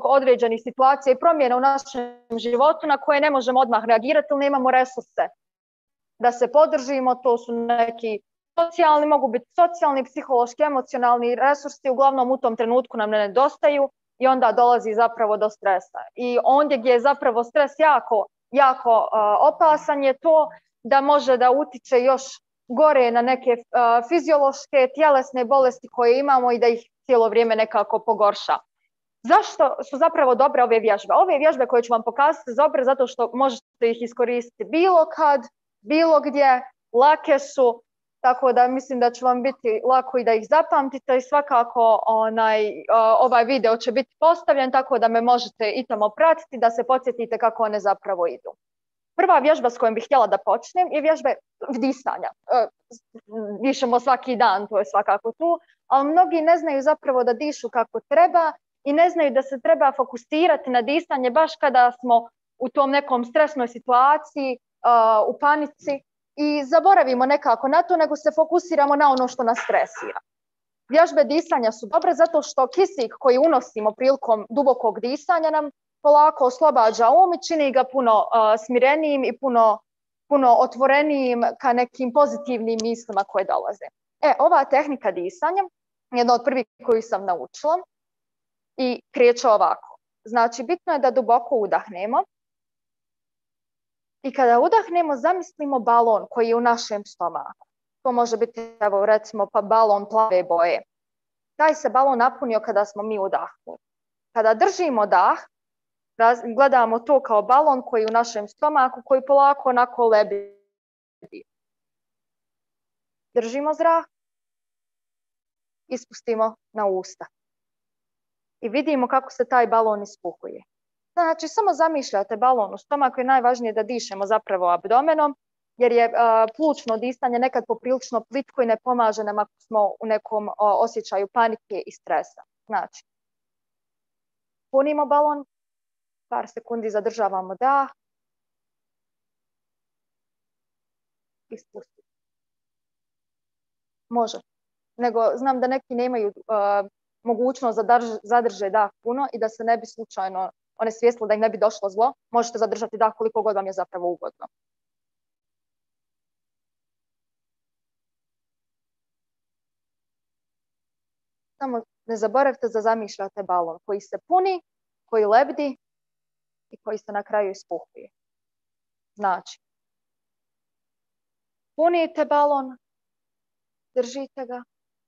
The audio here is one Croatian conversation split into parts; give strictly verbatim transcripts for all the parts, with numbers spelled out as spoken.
zbog određenih situacija i promjena u našem životu na koje ne možemo odmah reagirati ili nemamo resurse da se podržimo. To su neki socijalni, mogu biti socijalni, psihološki, emocionalni resursi, uglavnom u tom trenutku nam ne nedostaju i onda dolazi zapravo do stresa. I ondje gdje je zapravo stres jako, jako uh, opasan je to da može da utiče još gore na neke uh, fiziološke, tjelesne bolesti koje imamo i da ih cijelo vrijeme nekako pogorša. Zašto su zapravo dobre ove vježbe? Ove vježbe koje ću vam pokazati su dobre zato što možete ih iskoristiti bilo kad, bilo gdje, lake su, tako da mislim da će vam biti lako i da ih zapamtite i svakako onaj, ovaj video će biti postavljen tako da me možete i tamo pratiti, da se podsjetite kako one zapravo idu. Prva vježba s kojom bih htjela da počnem je vježbe disanja. Dišemo svaki dan, to je svakako tu, ali mnogi ne znaju zapravo da dišu kako treba i ne znaju da se treba fokusirati na disanje baš kada smo u tom nekom stresnoj situaciji, u panici i zaboravimo nekako na to, nego se fokusiramo na ono što nas stresira. Vježbe disanja su dobre zato što kisik koji unosimo prilikom dubokog disanja nam polako oslobađa um i čini ga puno uh, smirenijim i puno, puno otvorenijim ka nekim pozitivnim mislima koje dolaze. E, ova tehnika disanja je jedna od prvih koju sam naučila i kreće ovako. Znači, bitno je da duboko udahnemo i kada udahnemo zamislimo balon koji je u našem stomaku. To može biti, evo, recimo, pa balon plave boje. Taj se balon napunio kada smo mi udahnuli. Kada držimo dah, gledamo to kao balon koji je u našem stomaku, koji polako onako lebdi. Držimo zrak, ispustimo na usta. I vidimo kako se taj balon ispuhuje. Znači, samo zamišljate balon u stomaku i najvažnije da dišemo zapravo abdomenom, jer je uh, plućno disanje nekad poprilično plitko i ne pomaže nam ako smo u nekom uh, osjećaju panike i stresa. Znači, punimo balon, par sekundi zadržavamo dah, ispustimo. Može. Nego znam da neki nemaju uh, mogućnost da zadrže dah puno i da se ne bi slučajno one svjesle da im ne bi došlo zlo, možete zadržati dah koliko god vam je zapravo ugodno. Samo ne zaboravite da zamišljate balon koji se puni, koji lebdi i koji se na kraju ispuhuje. Znači, punite balon, držite ga,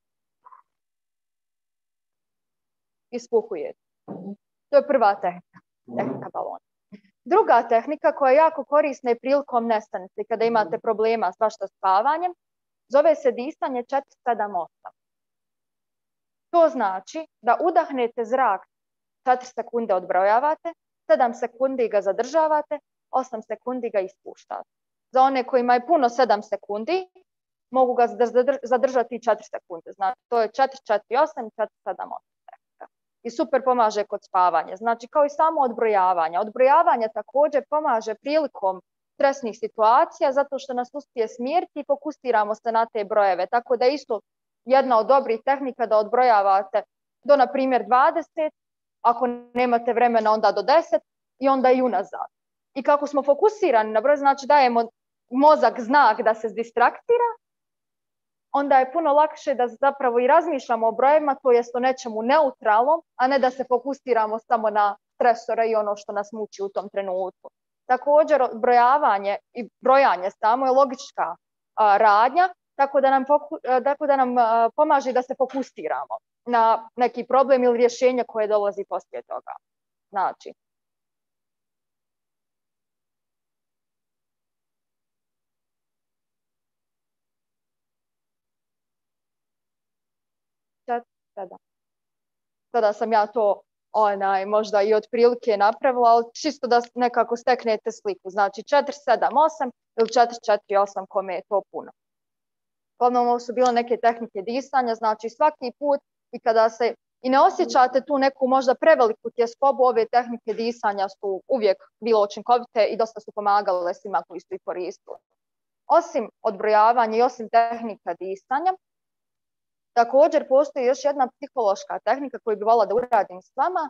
ispuhujete. To je prva tehnika, tehnika balona. Druga tehnika koja je jako korisna je prilikom nestanice, kada imate problema s baš sa spavanjem, zove se disanje četiri sedam osam. To znači da udahnete zrak, četiri sekunde odbrojavate, sedam sekundi ga zadržavate, osam sekundi ga ispuštate. Za one kojima je puno sedam sekundi, mogu ga zadržati četiri sekunde. Znači, to je četiri četiri osam, četiri sedam osam. I super pomaže kod spavanja. Znači, kao i samo odbrojavanje. Odbrojavanje također pomaže prilikom stresnih situacija zato što nas uspije smiriti i fokusiramo se na te brojeve. Tako da isto jedna od dobrih tehnika da odbrojavate do, na primjer, dvadeset, ako nemate vremena onda do deset i onda i unazad. I kako smo fokusirani na broj, znači dajemo mozak znak da se distraktira, onda je puno lakše da zapravo i razmišljamo o brojevima, to jest o nečemu neutralnom, a ne da se fokusiramo samo na stresore i ono što nas muči u tom trenutku. Također, brojavanje i brojanje samo je logička a, radnja, tako da nam, foku, a, tako da nam a, pomaže da se fokusiramo na neki problem ili rješenje koje dolazi poslije toga. Znači, Sada. Sada sam ja to onaj, možda i otprilike napravila, ali čisto da nekako steknete sliku. Znači četiri sedam osam ili četiri četiri osam kome je to puno. Uglavnom, ovo su bile neke tehnike disanja, znači svaki put i kada se i ne osjećate tu neku možda preveliku tjeskobu, ove tehnike disanja su uvijek bilo učinkovite i dosta su pomagale svima koji su ih koristili. Osim odbrojavanja i osim tehnika disanja, također postoji još jedna psihološka tehnika koju bi voljela da uradim s vama,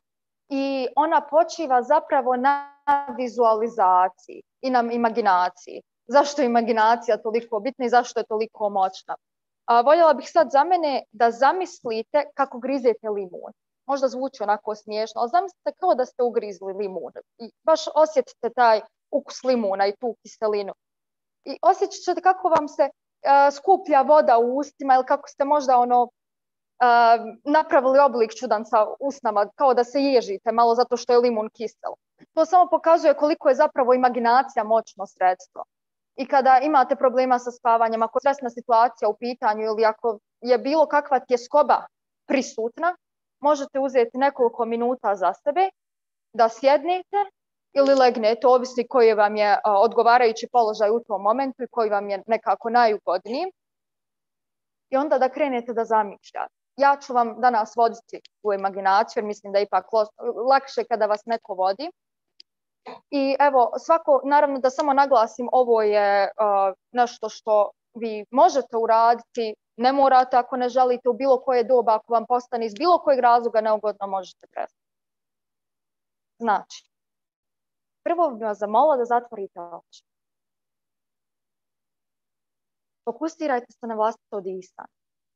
i ona počiva zapravo na vizualizaciji i na imaginaciji. Zašto je imaginacija toliko bitna i zašto je toliko moćna? A, voljela bih sad za mene da zamislite kako grizete limun. Možda zvuči onako smiješno, ali zamislite kao da ste ugrizli limun i baš osjetite taj ukus limuna i tu kiselinu. I osjećat ćete kako vam se uh, skuplja voda u ustima ili kako ste možda ono uh, napravili oblik čudan sa usnama, kao da se ježite malo zato što je limun kisel. To samo pokazuje koliko je zapravo imaginacija moćno sredstvo. I kada imate problema sa spavanjem, ako je stresna situacija u pitanju ili ako je bilo kakva tjeskoba prisutna, možete uzeti nekoliko minuta za sebe, da sjednete ili legnete, ovisi koji vam je odgovarajući položaj u tom momentu i koji vam je nekako najugodniji. I onda da krenete da zamišljate. Ja ću vam danas voditi u imaginaciju, jer mislim da je ipak lakše kada vas neko vodi. I evo, svako, naravno da samo naglasim, ovo je uh, nešto što vi možete uraditi, ne morate ako ne želite u bilo koje doba, ako vam postane iz bilo kojeg razloga neugodno, možete prestati. Znači, prvo bih vas zamolila da zatvorite oči. Fokusirajte se na vlastito disanje.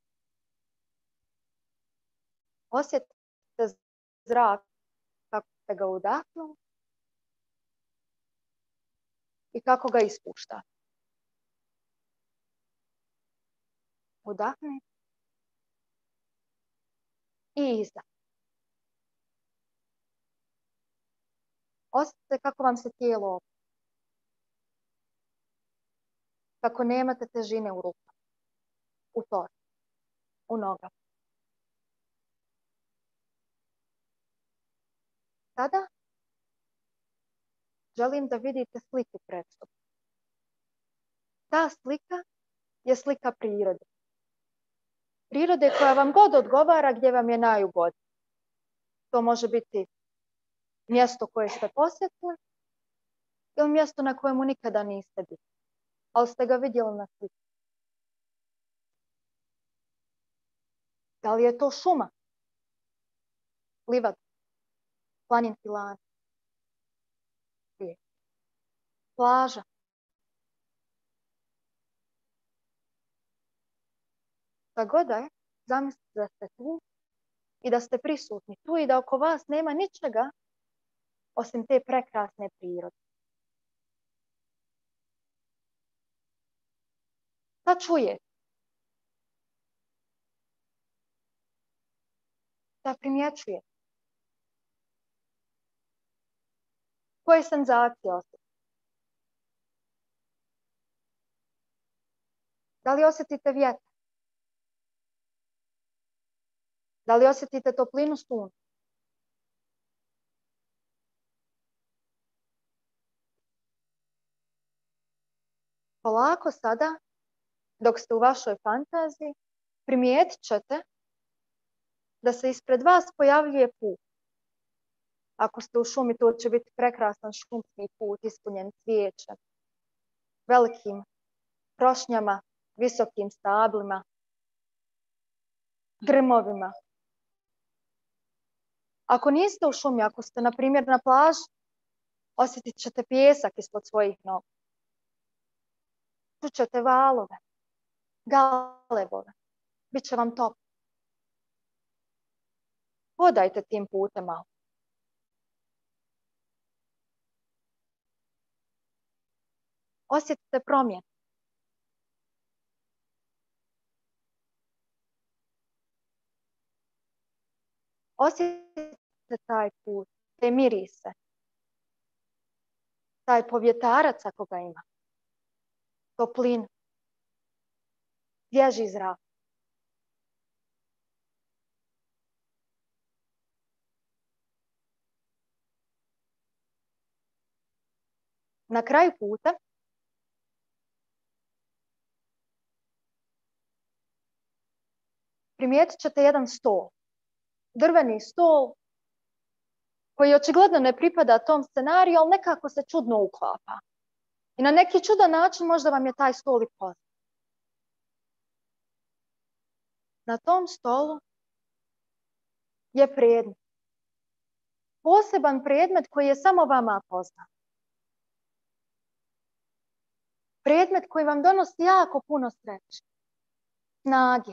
Osjetite zrak kako ste ga udahnuli i kako ga ispuštate. Udahnite i izdah. Osjetite kako vam se tijelo opušta. Kako nemate težine u rukama, u torbi, u nogama. Sada želim da vidite sliku pred sobom. Ta slika je slika prirode. Prirode koja vam god odgovara, gdje vam je najugodnije. To može biti mjesto koje ste posjetili ili mjesto na kojemu nikada niste bili, ali ste ga vidjeli na sliku. Da li je to šuma, livada, planinski lanac, plaža, šta god da je, zamislite da ste tu i da ste prisutni tu i da oko vas nema ničega osim te prekrasne prirode. Šta čujete? Šta primjećujete? Koje senzacije osjetite? Da li osjetite vjetar? Da li osjetite toplinu sunca? Polako sada, dok ste u vašoj fantaziji, primijetit ćete da se ispred vas pojavljuje put. Ako ste u šumi, to će biti prekrasan šumski put, ispunjen cvijećem, velikim krošnjama, visokim stablima, grmovima. Ako niste u šumi, ako ste, na primjer, na plaži, osjetit ćete pijesak ispod svojih nogu. Čućete valove, galebove, bit će vam toplo. Hodajte tim putem malo. Osjetite promjenu. Osjetite taj put, te mirise, taj povjetarac ako ga ima, toplinu, svježi zrak. Na kraju puta primijetit ćete jedan stol, drveni stol koji očigledno ne pripada tom scenariju, ali nekako se čudno uklapa. I na neki čudan način možda vam je taj stol i poznat. Na tom stolu je predmet, poseban predmet koji je samo vama poznat. Predmet koji vam donosi jako puno sreće, snage,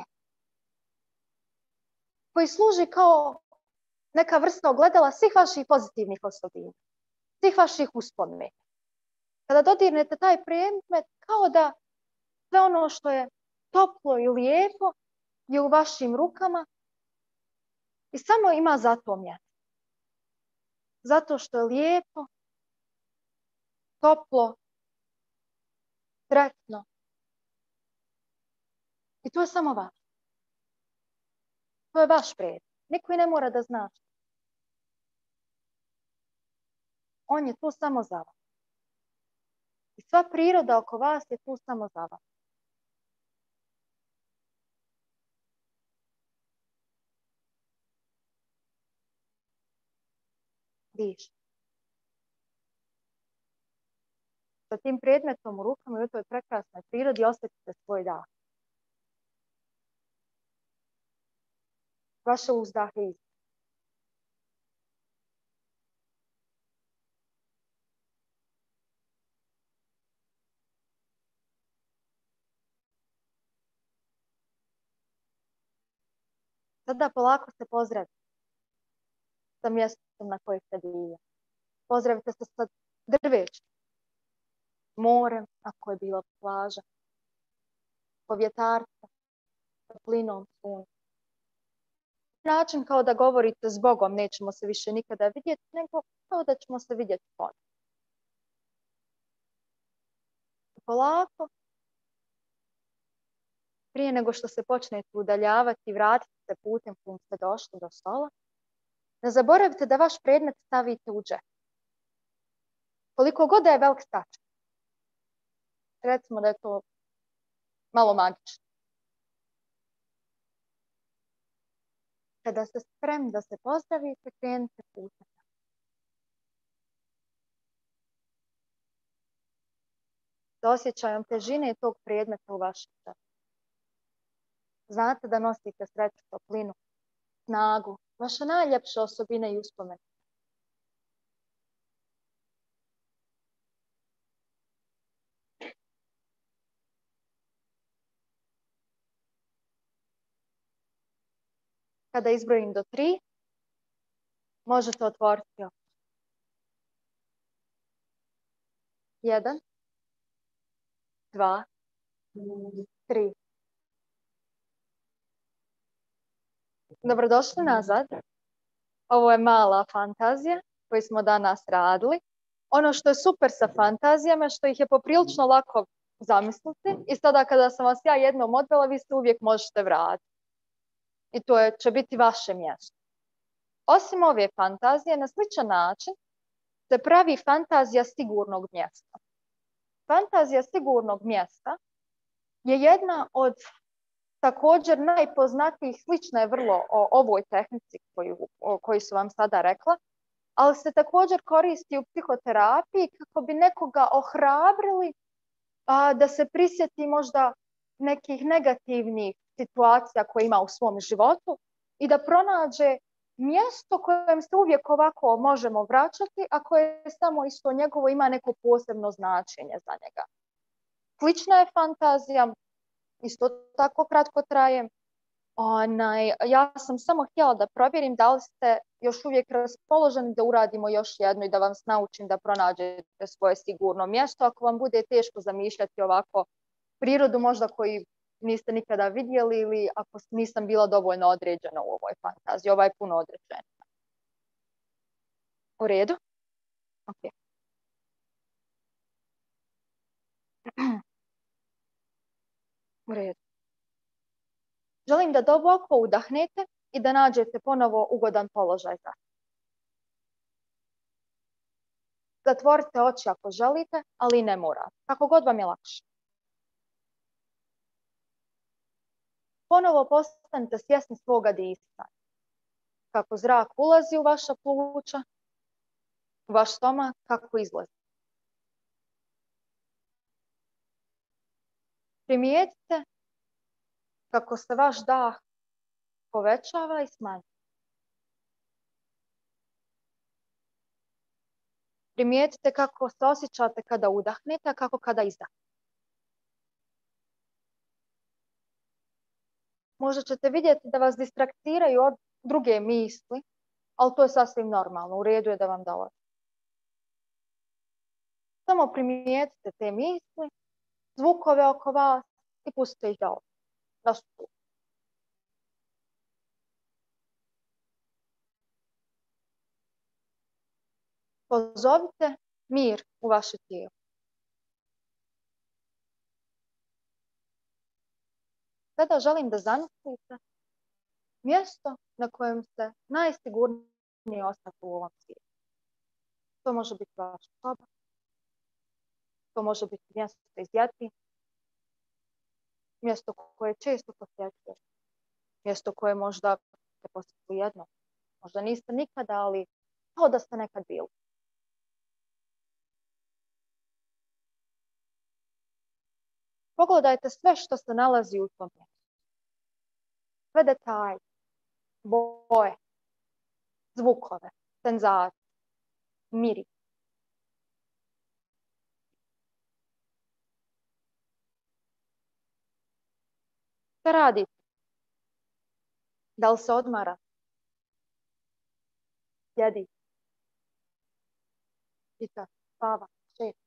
koji služi kao neka vrsta ogledala svih vaših pozitivnih osobina, svih vaših uspomena. Kada dodirnete taj predmet, kao da sve ono što je toplo i lijepo je u vašim rukama i samo ima za to mjesto. Zato što je lijepo, toplo, sretno. I to je samo vaš. To je vaš predmet. Niko i ne mora da zna. On je tu samo za vas. I sva priroda oko vas je tu samo za vas. Diš. Sa tim predmetom u rukama i u toj prekrasnoj prirodi osjetite svoj dah. Vaše uzdahe i izdahe. Sada polako se pozdravite sa mjestom na koje ste bili. Pozdravite se sa drvećem, morem, ako je bila plaža, povjetarca, toplinom sunca. Način kao da govorite s Bogom, nećemo se više nikada vidjeti, nego kao da ćemo se vidjeti ponovno. Polako, prije nego što se počnete udaljavati i vratite se putem kojim ste došli do stola, ne zaboravite da vaš predmet stavite u džep. Koliko god da je velik stačak. Recimo da je to malo magično. Kada ste spremni da se pozdravite, krenite putem. S osjećajom težine tog predmeta u vašem džepu. Znate da nosite sreću, toplinu, snagu, vaše najljepše osobine i uspomene. Kada izbrojim do tri, možete otvoriti oči. Jedan, dva, tri. Dobrodošli nazad. Ovo je mala fantazija koju smo danas radili. Ono što je super sa fantazijama, što ih je poprilično lako zamisliti i sada kada sam vas ja jednom odvela, vi se uvijek možete vratiti. I to je, će biti vaše mjesto. Osim ove fantazije, na sličan način se pravi fantazija sigurnog mjesta. Fantazija sigurnog mjesta je jedna od također najpoznatijih, slična je vrlo o ovoj tehnici koju, o kojoj su vam sada rekla, ali se također koristi u psihoterapiji kako bi nekoga ohrabrili a, da se prisjeti možda nekih negativnih situacija koje ima u svom životu i da pronađe mjesto kojem se uvijek ovako možemo vraćati, a koje samo isto njegovo ima neko posebno značenje za njega. Slična je fantazija, isto tako kratko traje. Onaj, ja sam samo htjela da provjerim da li ste još uvijek raspoloženi da uradimo još jedno i da vam naučim da pronađete svoje sigurno mjesto. Ako vam bude teško zamišljati ovako prirodu možda koju niste nikada vidjeli ili ako nisam bila dovoljno određena u ovoj fantaziji. Ova je puno određena. U redu? Ok. U redu. Želim da duboko udahnete i da nađete ponovo ugodan položaj za. Zatvorite oči ako želite, ali ne mora. Kako god vam je lakše. Ponovo postanite svjesni svoga disanja. Kako zrak ulazi u vaša pluća, u vaš stomak, kako izlazi. Primijetite kako se vaš dah povećava i smanjuje. Primijetite kako se osjećate kada udahnete, a kako kada izdahnete. Možda ćete vidjeti da vas distraktiraju od druge misli, ali to je sasvim normalno, u redu je da vam dolazi. Samo primijetite te misli, zvukove oko vas i pustite ih da odu. Da su tu. Pozovite mir u vaše tijelo. Sada želim da zamislite mjesto na kojem ste najsigurniji ostati u ovom svijetu. To može biti vaša soba, to može biti mjesto iz ljeti, mjesto koje često posjećujete, mjesto koje možda ste posjetili jedno, možda niste nikada, ali kao da ste nekad bili. Pogledajte sve što se nalazi u tom mjestu. Sve detalje, boje, zvukove, senzacije, miris. Šta radite? Da li se odmara? Sjedi. Čita, spava, šeta.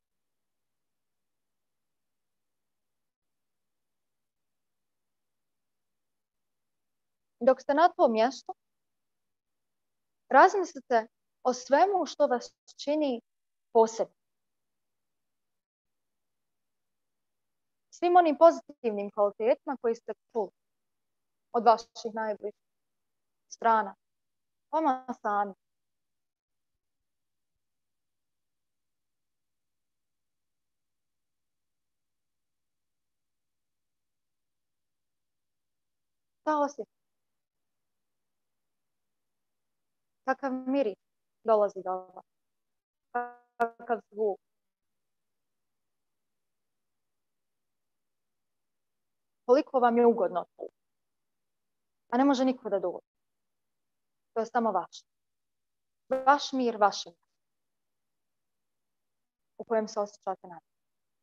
Dok ste na tom mjestu, razmislite o svemu što vas čini posebnim. Svim onim pozitivnim kvalitetima koji ste čuli od vaših najbližih strana, vama sami. Šta osjetite? Kakav miris dolazi do vas? Kakav zvuk? Koliko vam je ugodno tu? A ne može niko da dođe. To je samo vaš. Vaš mir, vaš mir. U kojem se osjećate najbolje.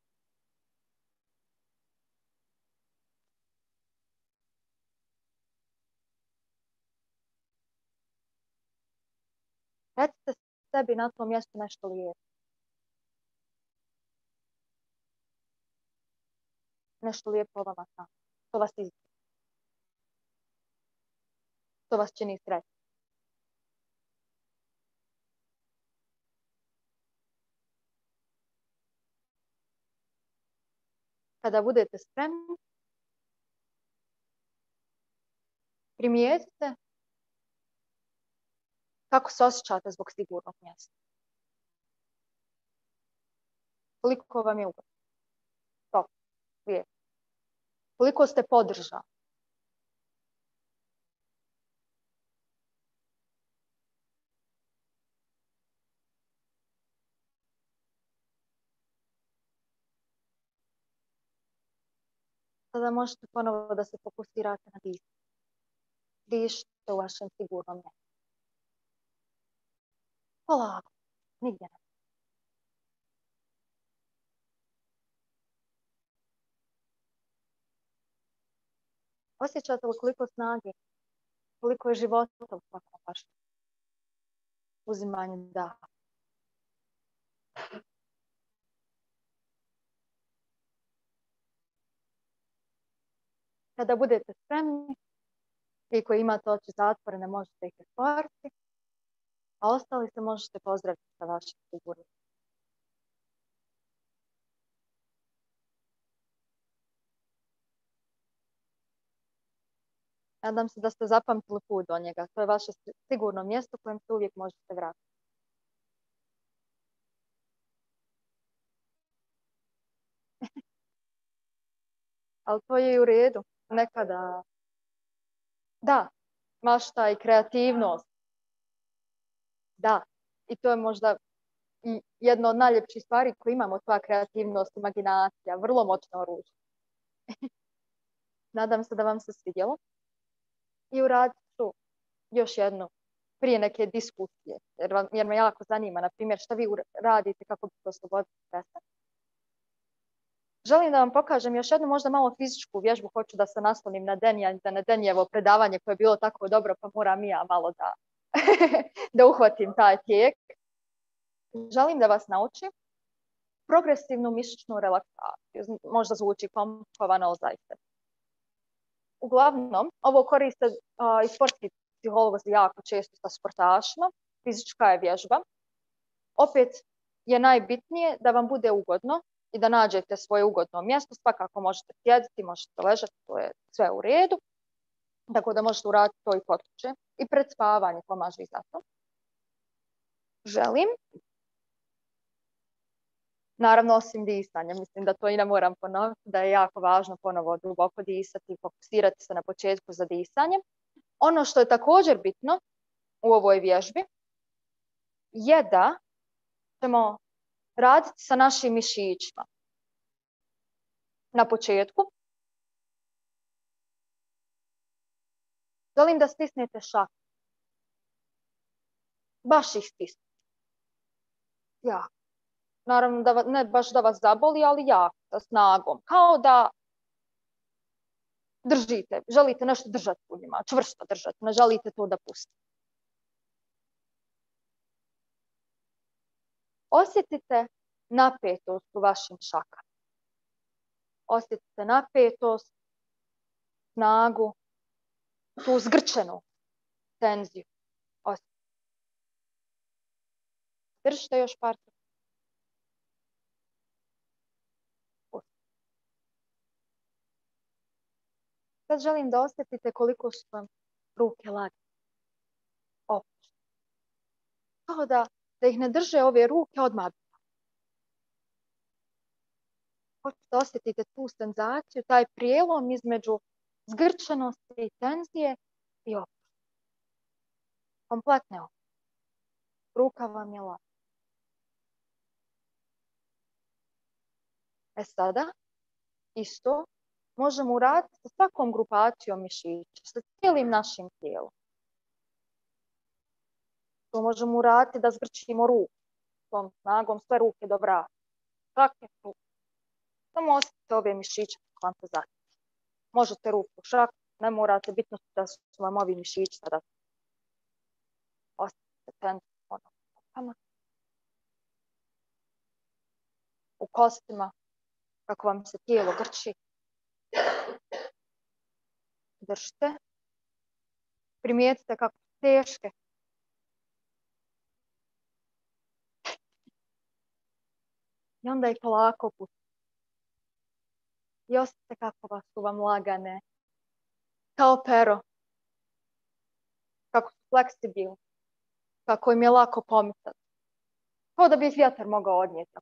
Recite sebi na tom mjestu nešto lijepo. Nešto lijepo o vama sam. To vas izgleda. To vas čini sretni. Kada budete spremni, primijetite kako se osjećate zbog sigurnog mjesta. Koliko vam je ugodno. To, lijepo. Koliko ste podržali. Sada možete ponovo da se fokusirate na disanje. Dišite u vašem sigurnom mjestu. Polako, nigdje ne. Osjećate li koliko snage, koliko je života u svakom vašem uzimanju daha. Kada budete spremni, vi koji imate oči zatvorene možete ih otvoriti, a ostali se možete pozdraviti sa vašim sigurnim. Nadam se da ste zapamtili put do njega. To je vaše sigurno mjesto kojem se uvijek možete vratiti. Ali to je i u redu. Nekada, da, mašta i kreativnost. Da, i to je možda i jedno od najljepših stvari koje imamo, tva kreativnost, imaginacija, vrlo moćno oružje. Nadam se da vam se svidjelo. I uradit ću još jednu prije neke diskusije, jer, vam, jer me jako zanima, na primjer, šta vi radite kako bi to oslobodili stresa. Želim da vam pokažem još jednu možda malo fizičku vježbu, hoću da se naslonim na Denija, da na Denijevo predavanje koje je bilo tako dobro, pa moram i ja malo da, da uhvatim taj tijek. Želim da vas naučim progresivnu mišićnu relaksaciju. Možda zvuči komplikovano, ali zaista. Uglavnom, ovo koriste uh, i sportski psiholozi jako često sa sportašima. Fizička je vježba. Opet je najbitnije da vam bude ugodno i da nađete svoje ugodno mjesto. Svakako možete sjediti, možete ležati, to je sve u redu. Tako da možete uraditi to i kod kuće. I pred spavanje pomaže i za to. Želim, naravno osim disanja, mislim da to i ne moram ponoviti, da je jako važno ponovo duboko disati i fokusirati se na početku za disanje. Ono što je također bitno u ovoj vježbi je da ćemo raditi sa našim mišićima. Na početku želim da stisnete šake. Baš ih stisnete. Ja. Naravno, da, ne baš da vas zaboli, ali jako, sa snagom. Kao da držite, želite nešto držati u njima, čvrsto držati, ne želite to da pustite. Osjetite napetost u vašim šakama. Osjetite napetost, snagu, tu zgrčenu tenziju. Osjetite. Držite još par. Sad želim da osjetite koliko su vam ruke lagane. Opuštene. Kao da, da ih ne drže ove ruke odmah. Hoćete da osjetite tu senzaciju, taj prijelom između zgrčenosti i tenzije i opuštene. Kompletne opuštene. Ruka vam je lagana. E sada, isto, možemo uraditi sa svakom grupacijom mišića, sa cijelim našim tijelom. To možemo uraditi da zgrčimo ruku, tom snagom sve ruke do vrata. Šake ruke. Samo osjetite ove mišiće kako vam se zatiti. Možete ruku šaku, ne morate, bitno da su vam ovi mišići sada. Osjetite tenziju ono u rukama. U kostima, kako vam se tijelo grči. Držite. Primijetite kako su teške. I onda ih polako pustite. I osjetite kako su vam lagane. Kao pero. Kako su fleksibilni. Kako im je lako pomicati. Kao da bi ih vjetar mogao odnijeti.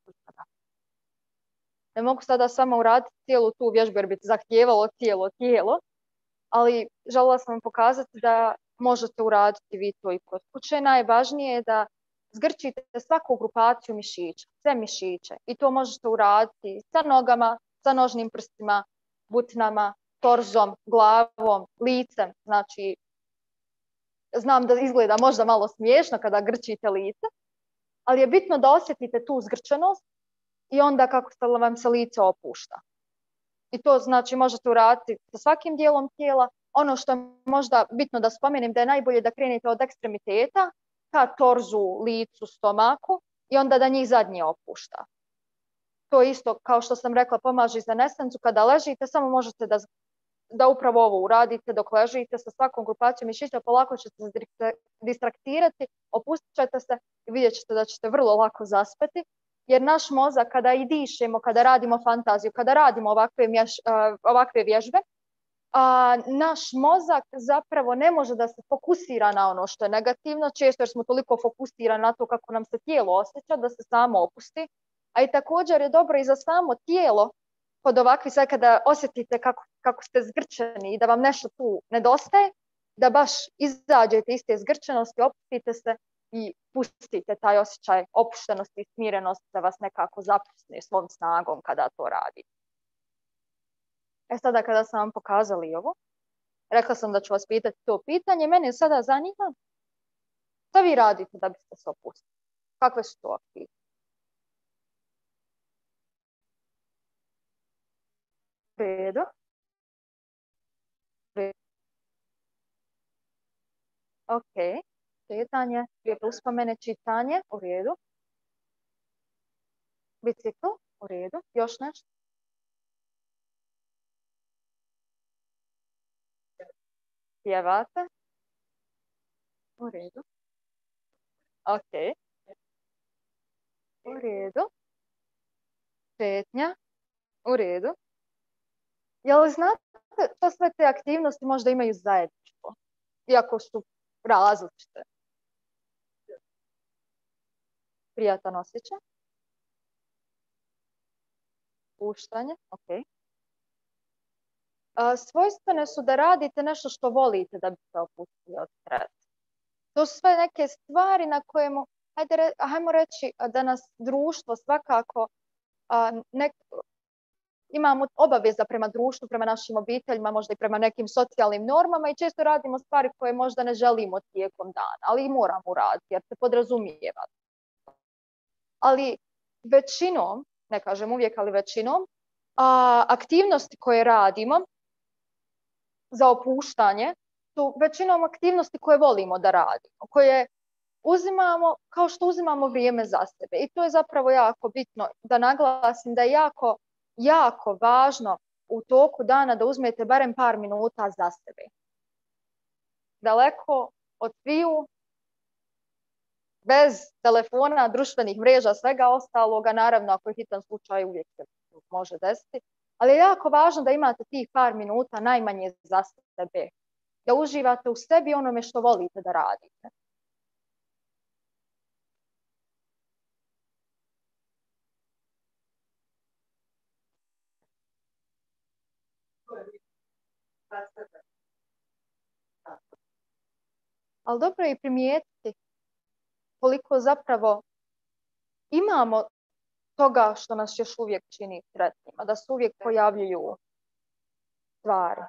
Ne mogu sada samo uraditi cijelu tu vježbu jer bi zahtijevalo cijelo tijelo. Ali željela sam vam pokazati da možete uraditi vi to i kod kuće. Najvažnije je da zgrčite svaku grupaciju mišića, sve mišiće. I to možete uraditi sa nogama, sa nožnim prstima, butnama, torzom, glavom, licem. Znači, znam da izgleda možda malo smiješno kada grčite lice, ali je bitno da osjetite tu zgrčenost i onda kako se vam se lice opušta. I to znači možete uraditi sa svakim dijelom tijela. Ono što je možda bitno da spomenem da je najbolje da krenete od ekstremiteta ka torzu, licu, stomaku i onda da njih zadnje opušta. To isto, kao što sam rekla, pomaže za nestancu. Kada ležite, samo možete da, da upravo ovo uradite dok ležite sa svakom grupacijom mišića, polako ćete se distraktirati, opustit ćete se i vidjet ćete da ćete vrlo lako zaspati. Jer naš mozak, kada i dišemo, kada radimo fantaziju, kada radimo ovakve, mješ, uh, ovakve vježbe, a naš mozak zapravo ne može da se fokusira na ono što je negativno, često jer smo toliko fokusirani na to kako nam se tijelo osjeća, da se samo opusti. A i također je dobro i za samo tijelo, kod ovakvih sve kada osjetite kako, kako ste zgrčeni i da vam nešto tu nedostaje, da baš izađete iz te zgrčenosti, opustite se i pustite taj osjećaj opuštenosti i smirenosti da vas nekako zapusne svom snagom kada to radite. E sada kada sam vam pokazali ovo, rekla sam da ću vas pitati to pitanje, mene sada zanima Šta vi radite da biste se opustili? Kakve su to aktivnosti? U redu. Ok. Čitanje, lijepe uspomene, čitanje, u redu. Bicikl, u redu. Još nešto? Pjevate? U redu. Ok. U redu. Šetnja? U redu. Jel znate što sve te aktivnosti možda imaju zajedničko? Iako su različite. Prijatan osjećaj. Puštanje, ok. A, svojstvene su da radite nešto što volite da biste opustili od stresa. To su sve neke stvari na kojemu, hajde, hajmo reći da nas društvo svakako a, nek, imamo obaveza prema društvu, prema našim obiteljima, možda i prema nekim socijalnim normama i često radimo stvari koje možda ne želimo tijekom dana, ali i moramo uraditi jer se podrazumijeva. Ali većinom, ne kažem uvijek, ali većinom, a, aktivnosti koje radimo za opuštanje su većinom aktivnosti koje volimo da radimo, koje uzimamo kao što uzimamo vrijeme za sebe. I to je zapravo jako bitno da naglasim da je jako, jako važno u toku dana da uzmete barem par minuta za sebe. Daleko od sviju, bez telefona, društvenih mreža, svega ostaloga, naravno ako je hitan slučaj uvijek se može desiti, ali je jako važno da imate tih par minuta najmanje za sebe, da uživate u sebi onome što volite da radite. Ali dobro je primijetiti koliko zapravo imamo toga što nas još uvijek čini sretnima, da se uvijek pojavljuju stvari.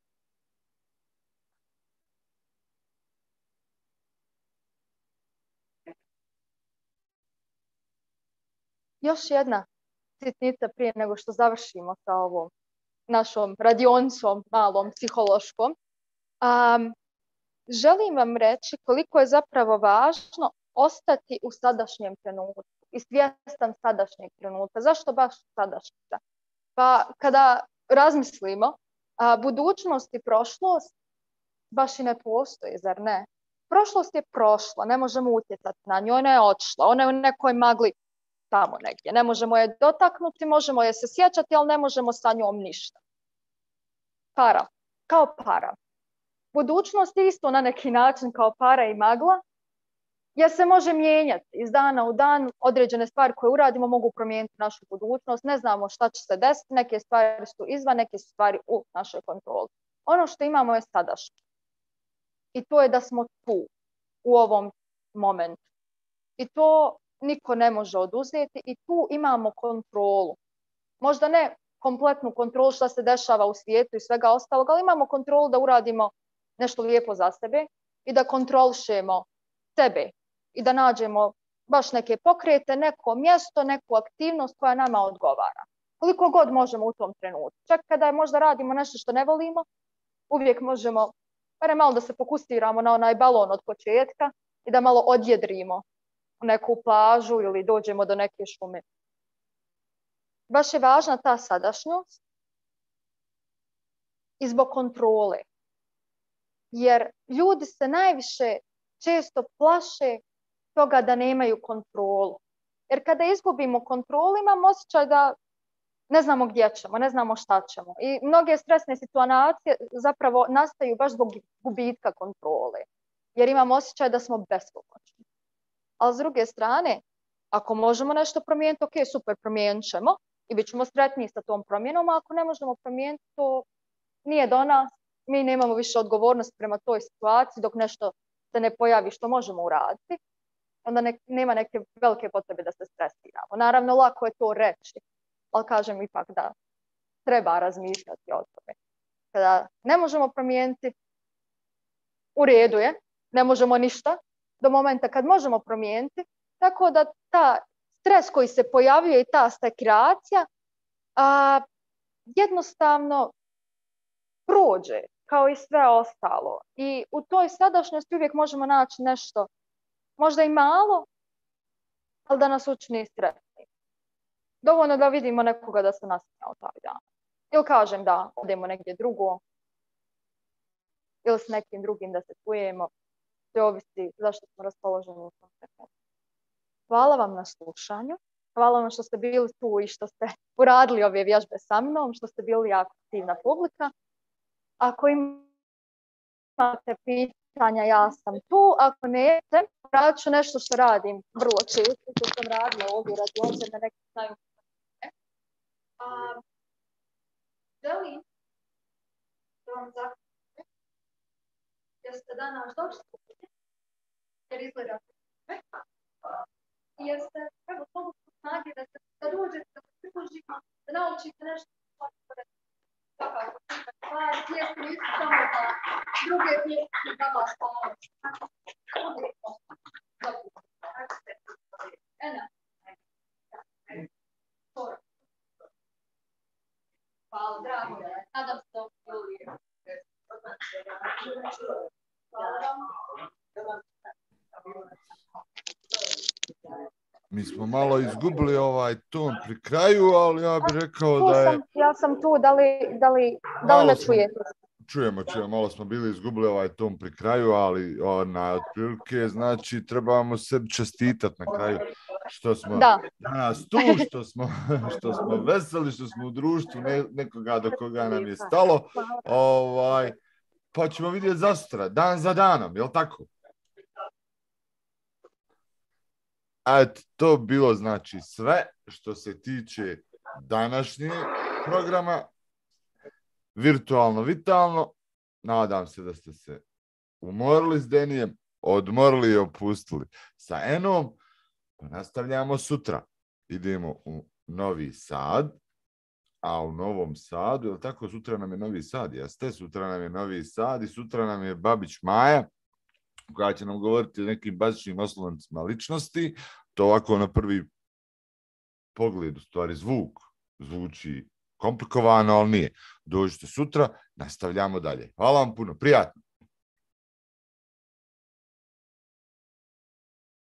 Još jedna sitnica prije nego što završimo sa ovom našom radionicom malom psihološkom. Um, želim vam reći koliko je zapravo važno ostati u sadašnjem trenutku i svjestan sadašnjeg trenutka. Zašto baš sadašnjica? Pa kada razmislimo, a, budućnost i prošlost baš i ne postoji, zar ne? Prošlost je prošla, ne možemo utjecati na nju, ona je otišla, ona je u nekoj magli tamo negdje. Ne možemo je dotaknuti, možemo je se sjećati, ali ne možemo sa njom ništa. Para, kao para. Budućnost je isto na neki način kao para i magla, jer se može mijenjati iz dana u dan, određene stvari koje uradimo mogu promijeniti našu budućnost, ne znamo šta će se desiti, neke stvari su izvan, neke stvari u našoj kontroli. Ono što imamo je sadašnje. I to je da smo tu, u ovom momentu. I to niko ne može oduzeti i tu imamo kontrolu. Možda ne kompletnu kontrolu šta se dešava u svijetu i svega ostalog, ali imamo kontrolu da uradimo nešto lijepo za sebe i da kontrolišemo sebe i da nađemo baš neke pokrete, neko mjesto, neku aktivnost koja nama odgovara. Koliko god možemo u tom trenutku. Čak kada je možda radimo nešto što ne volimo, uvijek možemo, bare malo da se fokusiramo na onaj balon od početka i da malo odjedrimo u neku plažu ili dođemo do neke šume. Baš je važna ta sadašnjost i zbog kontrole. Jer ljudi se najviše često plaše toga da nemaju kontrolu. Jer kada izgubimo kontrolu, imamo osjećaj da ne znamo gdje ćemo, ne znamo šta ćemo. I mnoge stresne situacije zapravo nastaju baš zbog gubitka kontrole. Jer imamo osjećaj da smo bespomoćni. Ali s druge strane, ako možemo nešto promijeniti, ok, super, promijenit ćemo i bit ćemo sretniji sa tom promjenom, a ako ne možemo promijeniti, to nije do nas. Mi nemamo više odgovornost prema toj situaciji dok nešto se ne pojavi što možemo uraditi, onda ne, nema neke velike potrebe da se stresiramo. Naravno, lako je to reći, ali kažem ipak da treba razmišljati o tome. Kada ne možemo promijeniti, u redu je, ne možemo ništa, do momenta kad možemo promijeniti, tako da ta stres koji se pojavljuje i ta stakiracija a, jednostavno prođe kao i sve ostalo. I u toj sadašnjosti uvijek možemo naći nešto, možda i malo, ali da nas učini stresni. Dovoljno da vidimo nekoga da se nasmija u taj dan. Ili kažem da odemo negdje drugo, ili s nekim drugim da se čujemo. Sve ovisi zašto smo raspoloženi u tom trenutku. Hvala vam na slušanju. Hvala vam što ste bili tu i što ste uradili ove vježbe sa mnom, što ste bili jako aktivna publika. Ako imate pitanja, ja sam tu. Ako ne, radit ću nešto što radim vrlo često, što sam radila ovdje u radionici, da neki znaju. Želim da vam zahvalim jer ste danas došli, jer izgledate jer ste evo toliko snage da se da dođete, da se priložite, da naučite nešto. Par pjesmi nisu samo da druge pjesmi da vas pomoći. Ena. Hvala, drago. Nadam se da ovdje. Hvala vam. Mi smo malo izgubili ovaj ton pri kraju, ali ja bih rekao da je... Sam, ja sam tu, da li, da li, da li me čujete? Čujemo, čujemo, malo smo bili izgubili ovaj ton pri kraju, ali ona otprilike, znači trebamo sebi čestitati na kraju što smo da. danas tu, što smo, što smo veseli, što smo u društvu ne, nekoga do koga nam je stalo, ovaj, pa ćemo vidjeti za sutra, dan za danom, jel tako? Eto, to bilo znači sve što se tiče današnjeg programa. Virtualno vitalno. Nadam se da ste se umorili s Denijem, odmorili i opustili sa Enom. Pa nastavljamo sutra. Idemo u Novi Sad. A u Novom Sadu, jel tako, sutra nam je Novi Sad? Jeste, sutra nam je Novi Sad i sutra nam je Babić Maja, koja će nam govoriti o nekim bazičnim oslovnicima ličnosti. To ovako na prvi pogled, u stvari zvuk, zvuči komplikovano, ali nije. Dođite sutra, nastavljamo dalje. Hvala vam puno, prijatno.